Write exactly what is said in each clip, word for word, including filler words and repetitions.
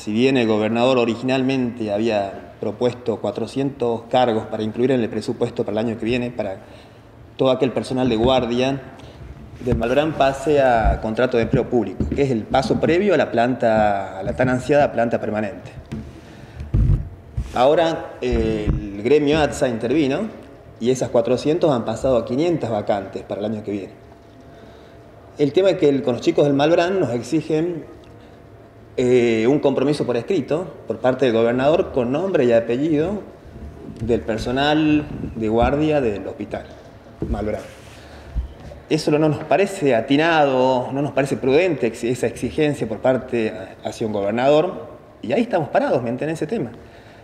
si bien el gobernador originalmente había propuesto cuatrocientos cargos para incluir en el presupuesto para el año que viene, para todo aquel personal de guardia del Malbrán pase a contrato de empleo público, que es el paso previo a la planta, a la tan ansiada planta permanente. Ahora eh, el gremio ATSA intervino y esas cuatrocientos han pasado a quinientas vacantes para el año que viene. El tema es que el, con los chicos del Malbrán nos exigen eh, un compromiso por escrito por parte del gobernador con nombre y apellido del personal de guardia del hospital Malbrán. Eso no nos parece atinado, no nos parece prudente esa exigencia por parte hacia un gobernador, y ahí estamos parados, ¿me entienden ese tema?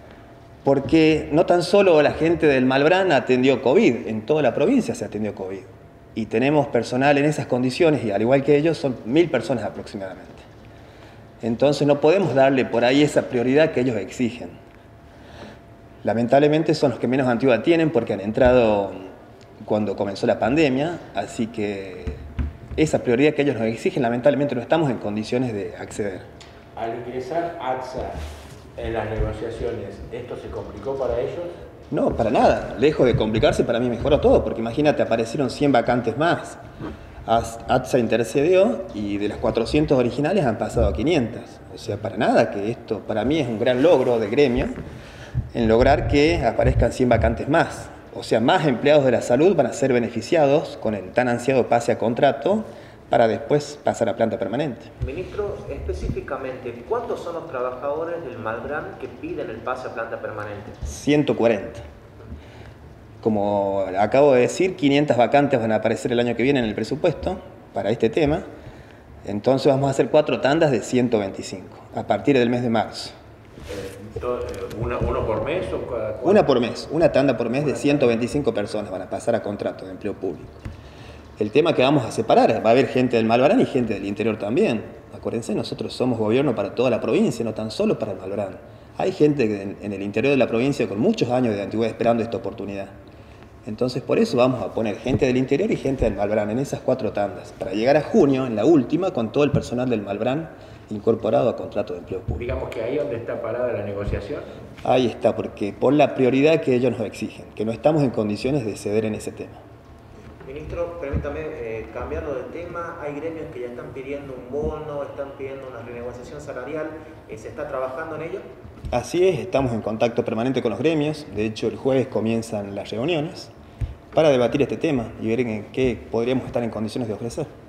Porque no tan solo la gente del Malbrán atendió COVID, en toda la provincia se atendió COVID. Y tenemos personal en esas condiciones, y al igual que ellos, son mil personas aproximadamente. Entonces no podemos darle por ahí esa prioridad que ellos exigen. Lamentablemente son los que menos antigüedad tienen porque han entrado cuando comenzó la pandemia, así que esa prioridad que ellos nos exigen, lamentablemente no estamos en condiciones de acceder. Al ingresar ATSA en las negociaciones, ¿esto se complicó para ellos? No, para nada. Lejos de complicarse, para mí mejoró todo, porque imagínate, aparecieron cien vacantes más. ATSA intercedió y de las cuatrocientas originales han pasado a quinientas. O sea, para nada, que esto para mí es un gran logro de gremio en lograr que aparezcan cien vacantes más. O sea, más empleados de la salud van a ser beneficiados con el tan ansiado pase a contrato para después pasar a planta permanente. Ministro, específicamente, ¿cuántos son los trabajadores del Malbrán que piden el pase a planta permanente? ciento cuarenta. Como acabo de decir, quinientas vacantes van a aparecer el año que viene en el presupuesto para este tema. Entonces vamos a hacer cuatro tandas de ciento veinticinco a partir del mes de marzo. Eh, ¿Uno, ¿Uno por mes o cada cuatro? Una por mes, una tanda por mes de ciento veinticinco personas van a pasar a contrato de empleo público. El tema que vamos a separar, va a haber gente del Malbrán y gente del interior también. Acuérdense, nosotros somos gobierno para toda la provincia, no tan solo para el Malbrán. Hay gente en el interior de la provincia con muchos años de antigüedad esperando esta oportunidad. Entonces por eso vamos a poner gente del interior y gente del Malbrán en esas cuatro tandas, para llegar a junio, en la última, con todo el personal del Malbrán incorporado a contrato de empleo público. Digamos que ahí donde está parada la negociación. Ahí está, porque por la prioridad que ellos nos exigen, que no estamos en condiciones de ceder en ese tema. Ministro, permítame eh, cambiarlo de tema. Hay gremios que ya están pidiendo un bono, están pidiendo una renegociación salarial. Eh, ¿Se está trabajando en ello? Así es, estamos en contacto permanente con los gremios. De hecho, el jueves comienzan las reuniones para debatir este tema y ver en qué podríamos estar en condiciones de ofrecer.